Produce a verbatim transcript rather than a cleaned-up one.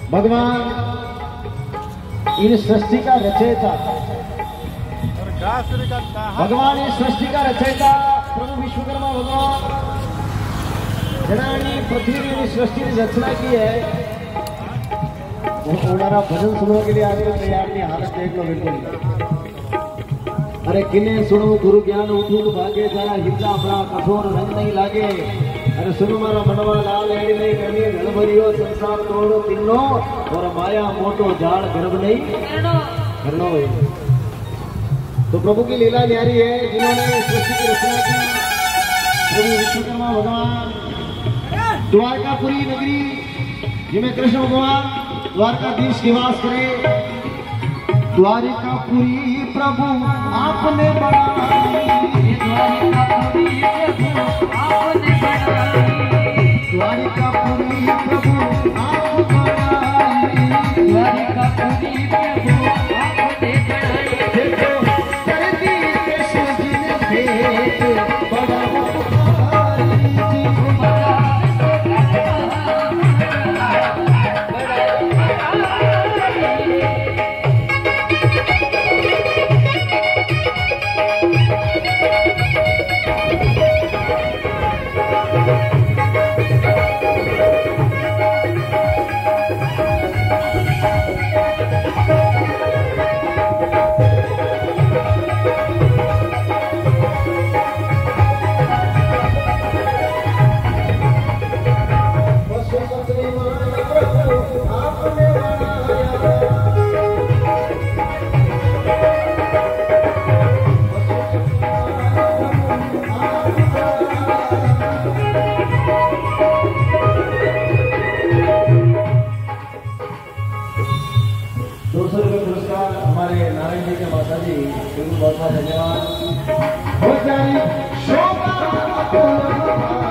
भगवान इन सृष्टि का रचयिता, भगवान इस सृष्टि का रचयिता प्रभु विश्वकर्मा भगवान जिन्होंने पृथ्वी की सृष्टि की रचना की है, वो हमारा भजन सुनने के लिए आगे तैयार नहीं। हालत देख लो बिल्कुल। अरे किन्ने सुनो गुरु ज्ञान उठून भागे, जरा हिंसा अपना कठोर रंग नहीं लागे। अरे सुनो मारा मनवा लाल एड़ी नहीं करनी, गणभरियो संसार तोड़ो तिन्नो, और माया मोटो झाड़ गर्भ नहीं करनो। तो प्रभु की लीला न्यारी है, जिन्होंने सृष्टि की रचना की। प्रभु विश्वकर्मा भगवान द्वारकापुरी नगरी जिसमें कृष्ण भगवान द्वारकाधीश निवास करे। द्वारिकापुरी प्रभु आपने बनाई, द्वारिकापुरी प्रभु आपने बनाई, द्वारिकापुरी प्रभु आप बनाई, द्वारिकापुरी प्रभु आपने बनाई। देखो करती कृष्ण जी ने भेंट बड़ा बहुत बहुत धन्यवाद।